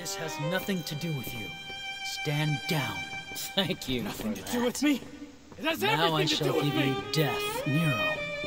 This has nothing to do with you. Stand down. Thank you. Nothing for to that. do with me. It has Now I everything to shall do with give me. you death, Nero.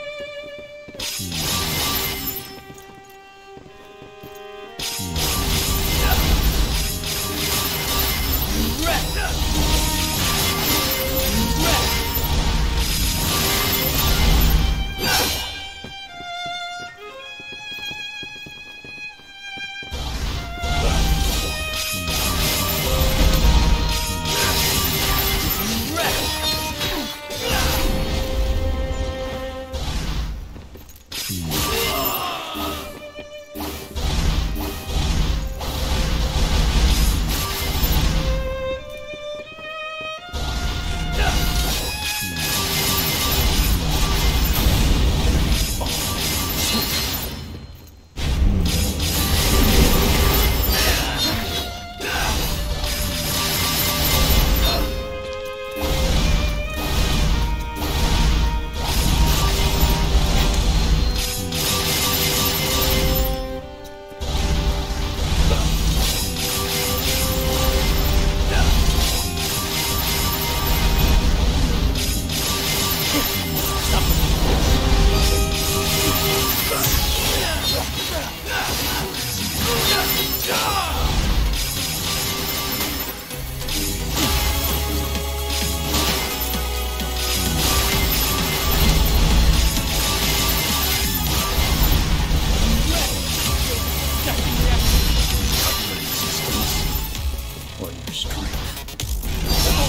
Or your strength.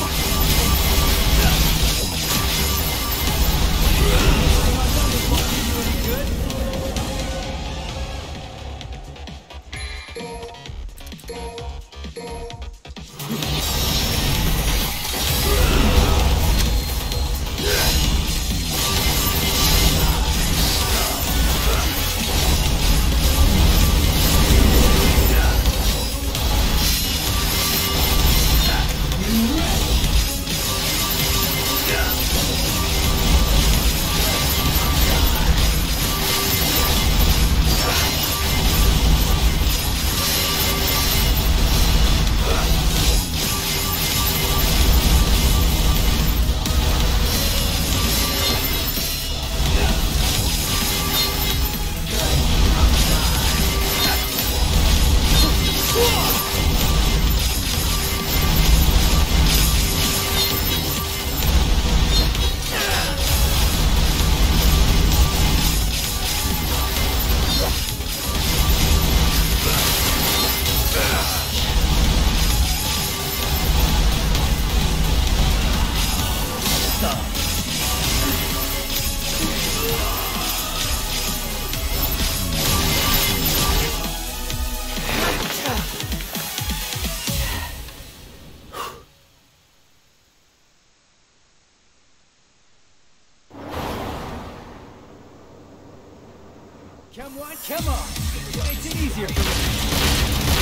Come on. It makes it easier for me.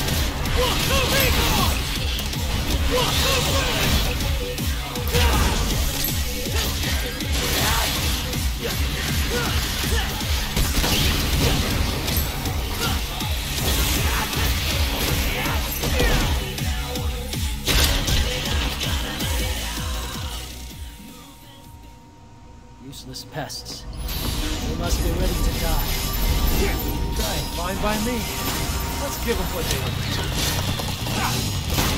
Useless pests. They must be ready to die. Dying fine by me. Let's give them what they want.